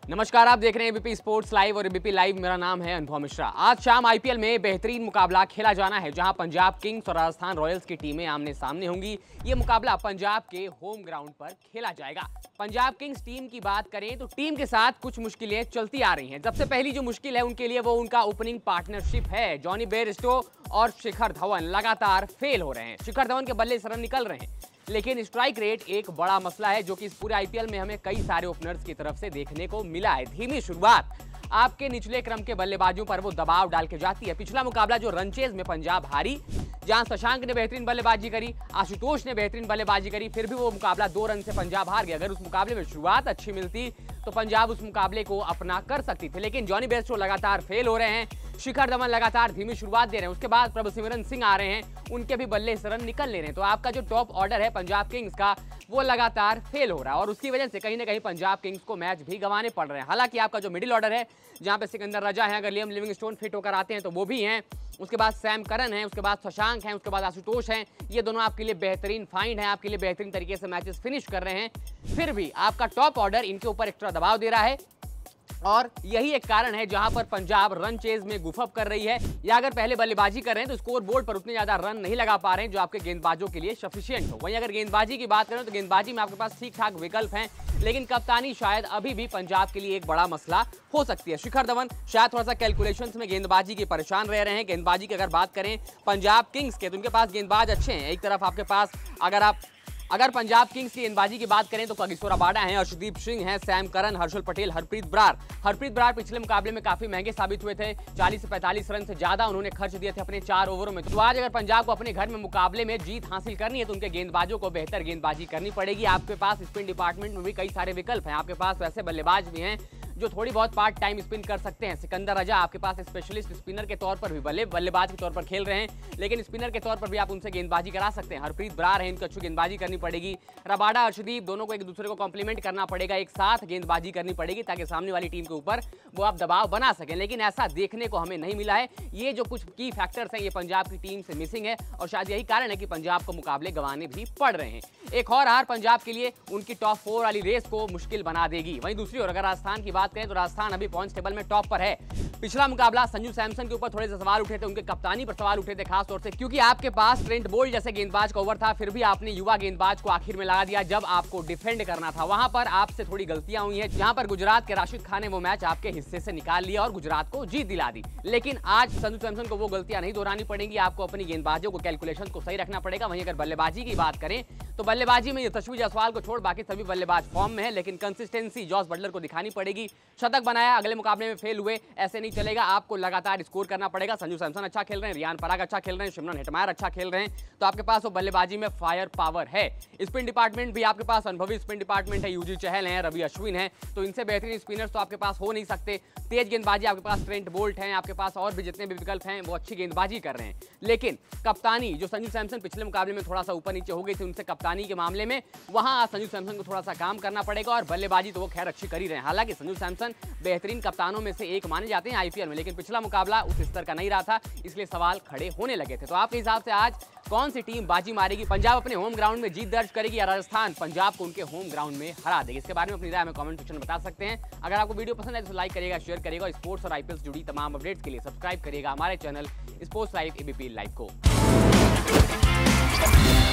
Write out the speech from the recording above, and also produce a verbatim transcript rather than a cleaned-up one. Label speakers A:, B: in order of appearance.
A: नमस्कार, आप देख रहे हैं एबीपी स्पोर्ट्स लाइव और एबीपी लाइव। मेरा नाम है अनुभव मिश्रा। आज शाम आईपीएल में बेहतरीन मुकाबला खेला जाना है, जहां पंजाब किंग्स और राजस्थान रॉयल्स की टीमें आमने सामने होंगी। ये मुकाबला पंजाब के होम ग्राउंड पर खेला जाएगा। पंजाब किंग्स टीम की बात करें तो टीम के साथ कुछ मुश्किलें चलती आ रही हैं। सबसे पहली जो मुश्किल है उनके लिए वो उनका ओपनिंग पार्टनरशिप है। जॉनी बेयरस्टो और शिखर धवन लगातार फेल हो रहे हैं। शिखर धवन के बल्ले से रन निकल रहे हैं, लेकिन स्ट्राइक रेट एक बड़ा मसला है, जो कि इस पूरे आईपीएल में हमें कई सारे ओपनर्स की तरफ से देखने को मिला है। धीमी शुरुआत आपके निचले क्रम के बल्लेबाजों पर वो दबाव डाल के जाती है। पिछला मुकाबला जो रनचेज में पंजाब हारी, जहां शशांक ने बेहतरीन बल्लेबाजी करी, आशुतोष ने बेहतरीन बल्लेबाजी करी, फिर भी वो मुकाबला दो रन से पंजाब हार गया। अगर उस मुकाबले में शुरुआत अच्छी मिलती तो पंजाब उस मुकाबले को अपना कर सकती थी, लेकिन जॉनी बेयरस्टो लगातार फेल हो रहे हैं। शिखर धवन लगातार धीमी शुरुआत दे रहे हैं। उसके बाद प्रभसिमरन सिंह आ रहे हैं, उनके भी बल्ले से रन निकल ले रहे हैं। तो आपका जो टॉप ऑर्डर है पंजाब किंग्स का, वो लगातार फेल हो रहा है और उसकी वजह से कहीं ना कहीं पंजाब किंग्स को मैच भी गंवाने पड़ रहे हैं। हालांकि आपका जो मिडिल ऑर्डर है, जहां पे सिकंदर रजा है, अगर लियम लिविंगस्टोन फिट होकर आते हैं तो वो भी हैं, उसके बाद सैम करन है, उसके बाद शशांक हैं, उसके बाद आशुतोष हैं, ये दोनों आपके लिए बेहतरीन फाइंड है, आपके लिए बेहतरीन तरीके से मैचेस फिनिश कर रहे हैं। फिर भी आपका टॉप ऑर्डर इनके ऊपर एक्स्ट्रा दबाव दे रहा है और यही एक कारण है जहां पर पंजाब रन चेज में गुफअप कर रही है, या अगर पहले बल्लेबाजी कर रहे हैं तो स्कोर बोर्ड पर उतने ज्यादा रन नहीं लगा पा रहे हैं जो आपके गेंदबाजों के लिए सफिशिएंट हो। वहीं अगर गेंदबाजी की बात करें तो गेंदबाजी में आपके पास ठीक ठाक विकल्प हैं, लेकिन कप्तानी शायद अभी भी पंजाब के लिए एक बड़ा मसला हो सकती है। शिखर धवन शायद थोड़ा सा कैलकुलेशंस में गेंदबाजी के परेशान रह रहे हैं। गेंदबाजी की अगर बात करें पंजाब किंग्स के, तो उनके पास गेंदबाज अच्छे हैं। एक तरफ आपके पास अगर आप अगर पंजाब किंग्स की गेंदबाजी की बात करें तो कागिसो रबाडा हैं, अर्शदीप सिंह हैं, सैम करन, हर्षल पटेल, हरप्रीत बरार। हरप्रीत बरार पिछले मुकाबले में काफी महंगे साबित हुए थे। चालीस से पैंतालीस रन से ज्यादा उन्होंने खर्च दिए थे अपने चार ओवरों में। तो आज अगर पंजाब को अपने घर में मुकाबले में जीत हासिल करनी है तो उनके गेंदबाजों को बेहतर गेंदबाजी करनी पड़ेगी। आपके पास स्पिन डिपार्टमेंट में भी कई सारे विकल्प हैं। आपके पास वैसे बल्लेबाज भी हैं जो थोड़ी बहुत पार्ट टाइम स्पिन कर सकते हैं। सिकंदर रजा आपके पास स्पेशलिस्ट स्पिनर के तौर पर भी बल्ले बल्लेबाज के तौर पर खेल रहे हैं, लेकिन स्पिनर के तौर पर भी आप उनसे गेंदबाजी करा सकते हैं। हरप्रीत बरार है, इनको अच्छी गेंदबाजी करनी पड़ेगी। रबाडा, अर्शदीप, दोनों को एक दूसरे को कॉम्प्लीमेंट करना पड़ेगा, एक साथ गेंदबाजी करनी पड़ेगी ताकि सामने वाली टीम के ऊपर वो आप दबाव बना सकें, लेकिन ऐसा देखने को हमें नहीं मिला है। ये जो कुछ की फैक्टर्स हैं, ये पंजाब की टीम से मिसिंग है और शायद यही कारण है कि पंजाब को मुकाबले गंवाने भी पड़ रहे हैं। एक और हार पंजाब के लिए उनकी टॉप फोर वाली रेस को मुश्किल बना देगी। वहीं दूसरी ओर अगर राजस्थान की बात करें तो राजस्थान अभी पॉइंट्स टेबल में टॉप पर है। पिछला मुकाबला संजू सैमसन के ऊपर थोड़े से सवाल उठे थे, उनके कप्तानी पर सवाल उठे थे, खास तौर से क्योंकि आपके पास ट्रेंट बोल्ट जैसे गेंदबाज का ओवर था, फिर भी आपने युवा गेंदबाज को आखिर में लगा दिया जब आपको डिफेंड करना था। वहां पर आपसे थोड़ी गलतियां हुई हैं, जहां पर गुजरात के राशिद खान ने वो मैच आपके हिस्से से निकाल लिया और गुजरात को जीत दिला दी। लेकिन आज संजू सैमसन को वो गलतियां नहीं दोहरानी पड़ेंगी। आपको अपनी गेंदबाजों को कैलकुलेशन को सही रखना पड़ेगा। वहीं अगर बल्लेबाजी की बात करें तो बल्लेबाजी में यशस्वी जायसवाल को छोड़ बाकी सभी बल्लेबाज फॉर्म में है, लेकिन कंसिस्टेंसी जॉस बटलर को दिखानी पड़ेगी। शतक बनाया, अगले मुकाबले में फेल हुए, ऐसे नहीं चलेगा। आपको लगातार स्कोर करना पड़ेगा। संजू सैमसन अच्छा खेल रहे हैं, रियान पराग अच्छा खेल रहे हैं, शिमरन हेटमायर अच्छा खेल रहे हैं, तो आपके पास वो बल्लेबाजी में फायर पावर है। स्पिन डिपार्टमेंट भी आपके पास अनुभवी स्पिन डिपार्टमेंट है, यूजी चहल हैं, रवि अश्विन हैं, तो इनसे बेहतरीन स्पिनर्स तो आपके पास हो नहीं सकते। तेज गेंदबाजी आपके पास ट्रेंट बोल्ट हैं, आपके पास और भी जितने भी विकल्प हैं वो अच्छी गेंदबाजी कर रहे हैं। लेकिन कप्तानी जो संजू सैमसन पिछले मुकाबले में थोड़ा सा ऊपर नीचे हो गई थी, उनसे कप्तानी के मामले में वहां संजू सैमसन को थोड़ा सा काम करना पड़ेगा। और बल्लेबाजी तो वो खैर अच्छी कर ही रहे हैं। हालांकि संजू सैमसन बेहतरीन कप्तानों में से एक माने जाते हैं आईपीएल में, लेकिन पिछला मुकाबला उस स्तर का नहीं रहा था, इसलिए सवाल खड़े होने लगे थे। तो आपके हिसाब से आज कौन सी टीम बाजी मारेगी? पंजाब अपने होम ग्राउंड में जीत दर्ज करेगी या राजस्थान पंजाब को उनके होम ग्राउंड में हरा देगी? इसके बारे में अपनी राय हमें कमेंट सेक्शन में बता सकते हैं। अगर आपको वीडियो पसंद है तो लाइक करिएगा, शेयर करिएगा। स्पोर्ट्स और आईपीएल से जुड़ी तमाम अपडेट्स के लिए सब्सक्राइब करिएगा हमारे channel sports live ABP live को।